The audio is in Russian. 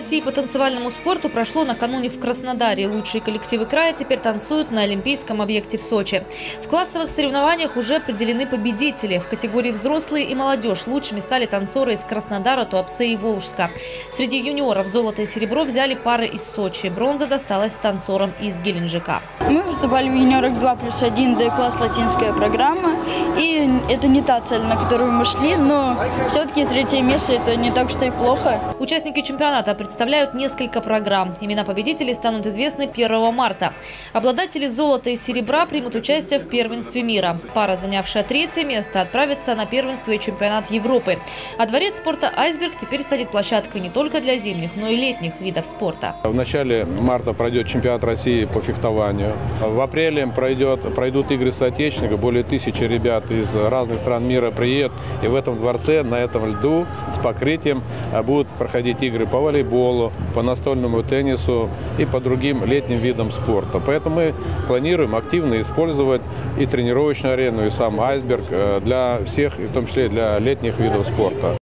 России по танцевальному спорту прошло накануне в Краснодаре. Лучшие коллективы края теперь танцуют на Олимпийском объекте в Сочи. В классовых соревнованиях уже определены победители. В категории взрослые и молодежь лучшими стали танцоры из Краснодара, Туапсе и Волжска. Среди юниоров золото и серебро взяли пары из Сочи. Бронза досталась танцорам из Геленджика. Мы выступали в юниорах 2+1 D-класс латинская программа. И это не та цель, на которую мы шли, но все-таки третье место – это не так, что и плохо. Участники чемпионата представляют несколько программ. Имена победителей станут известны 1 марта. Обладатели золота и серебра примут участие в первенстве мира. Пара, занявшая третье место, отправится на первенство и чемпионат Европы. А дворец спорта «Айсберг» теперь станет площадкой не только для зимних, но и летних видов спорта. В начале марта пройдет чемпионат России по фехтованию. В апреле пройдут игры соотечественников. Более 1000 ребят из разных стран мира приедут. И в этом дворце, на этом льду с покрытием будут проходить игры по волейболу, по настольному теннису и по другим летним видам спорта. Поэтому мы планируем активно использовать и тренировочную арену, и сам «Айсберг» для всех, в том числе для летних видов спорта.